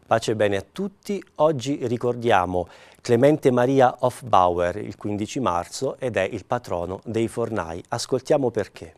Pace e bene a tutti. Oggi ricordiamo Clemente Maria Hofbauer il 15 marzo ed è il patrono dei fornai. Ascoltiamo perché.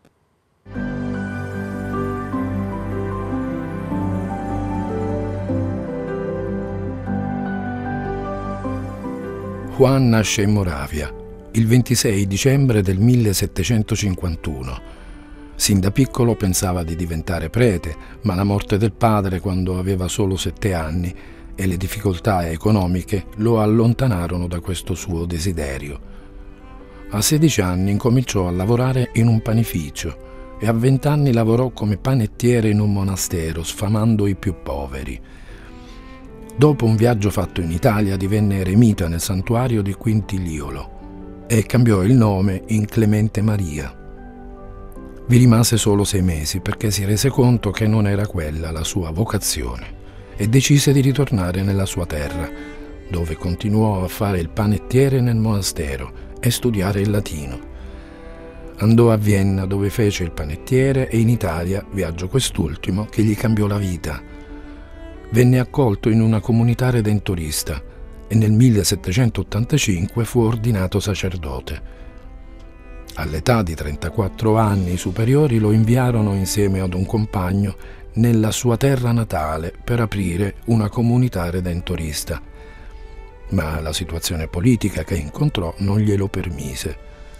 Juan nasce in Moravia il 26 dicembre del 1751. Sin da piccolo pensava di diventare prete, ma la morte del padre quando aveva solo 7 anni e le difficoltà economiche lo allontanarono da questo suo desiderio. A 16 anni incominciò a lavorare in un panificio e a 20 anni lavorò come panettiere in un monastero, sfamando i più poveri. Dopo un viaggio fatto in Italia divenne eremita nel santuario di Quintiliolo e cambiò il nome in Clemente Maria. Vi rimase solo 6 mesi perché si rese conto che non era quella la sua vocazione e decise di ritornare nella sua terra, dove continuò a fare il panettiere nel monastero e studiare il latino. Andò a Vienna dove fece il panettiere e in Italia, viaggio quest'ultimo, che gli cambiò la vita. Venne accolto in una comunità redentorista e nel 1785 fu ordinato sacerdote. All'età di 34 anni i superiori lo inviarono insieme ad un compagno nella sua terra natale per aprire una comunità redentorista, ma la situazione politica che incontrò non glielo permise.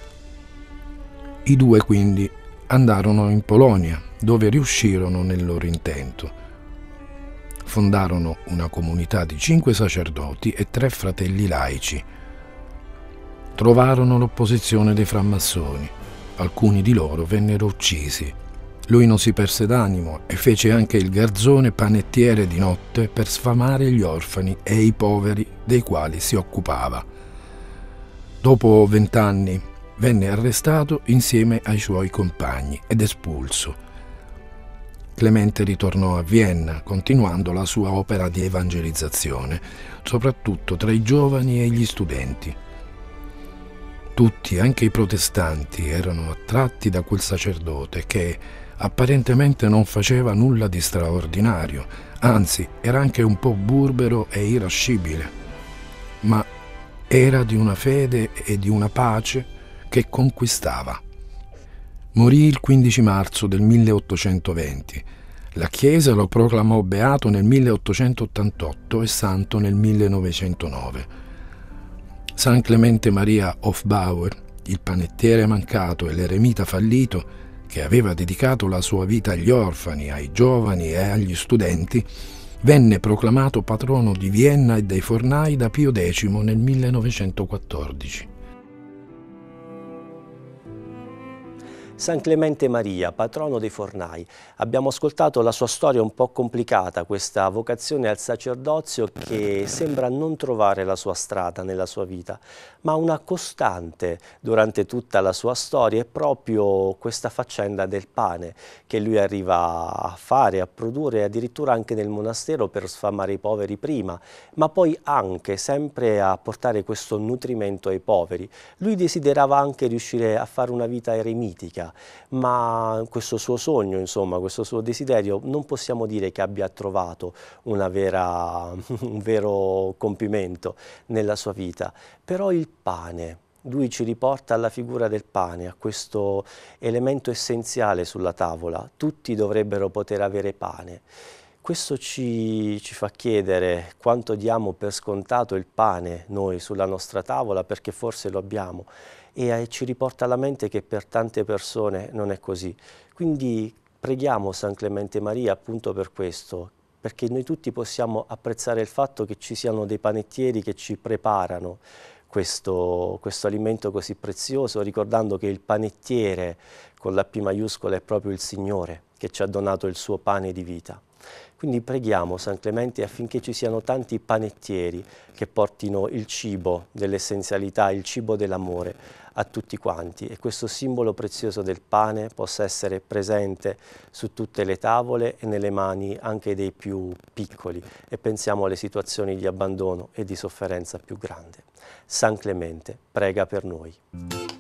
I due quindi andarono in Polonia, dove riuscirono nel loro intento. Fondarono una comunità di 5 sacerdoti e 3 fratelli laici. Trovarono l'opposizione dei frammazoni. Alcuni di loro vennero uccisi. Lui non si perse d'animo e fece anche il garzone panettiere di notte per sfamare gli orfani e i poveri dei quali si occupava. Dopo 20 anni venne arrestato insieme ai suoi compagni ed espulso. Clemente ritornò a Vienna, continuando la sua opera di evangelizzazione, soprattutto tra i giovani e gli studenti. Tutti, anche i protestanti, erano attratti da quel sacerdote che apparentemente non faceva nulla di straordinario, anzi era anche un po' burbero e irascibile, ma era di una fede e di una pace che conquistava. Morì il 15 marzo del 1820. La Chiesa lo proclamò beato nel 1888 e santo nel 1909. San Clemente Maria Hofbauer, il panettiere mancato e l'eremita fallito, che aveva dedicato la sua vita agli orfani, ai giovani e agli studenti, venne proclamato patrono di Vienna e dei fornai da Pio X nel 1914. San Clemente Maria, patrono dei fornai. Abbiamo ascoltato la sua storia un po' complicata, questa vocazione al sacerdozio che sembra non trovare la sua strada nella sua vita, ma una costante durante tutta la sua storia è proprio questa faccenda del pane che lui arriva a fare, a produrre addirittura anche nel monastero per sfamare i poveri prima, ma poi anche sempre a portare questo nutrimento ai poveri. Lui desiderava anche riuscire a fare una vita eremitica, ma questo suo sogno, insomma, questo suo desiderio non possiamo dire che abbia trovato un vero compimento nella sua vita. Però il pane, lui ci riporta alla figura del pane, a questo elemento essenziale sulla tavola. Tutti dovrebbero poter avere pane. Questo ci fa chiedere quanto diamo per scontato il pane noi sulla nostra tavola, perché forse lo abbiamo, e ci riporta alla mente che per tante persone non è così. Quindi preghiamo San Clemente Maria appunto per questo, perché noi tutti possiamo apprezzare il fatto che ci siano dei panettieri che ci preparano questo alimento così prezioso, ricordando che il panettiere con la P maiuscola è proprio il Signore che ci ha donato il suo pane di vita. Quindi preghiamo San Clemente affinché ci siano tanti panettieri che portino il cibo dell'essenzialità, il cibo dell'amore a tutti quanti, e questo simbolo prezioso del pane possa essere presente su tutte le tavole e nelle mani anche dei più piccoli, e pensiamo alle situazioni di abbandono e di sofferenza più grande. San Clemente, prega per noi.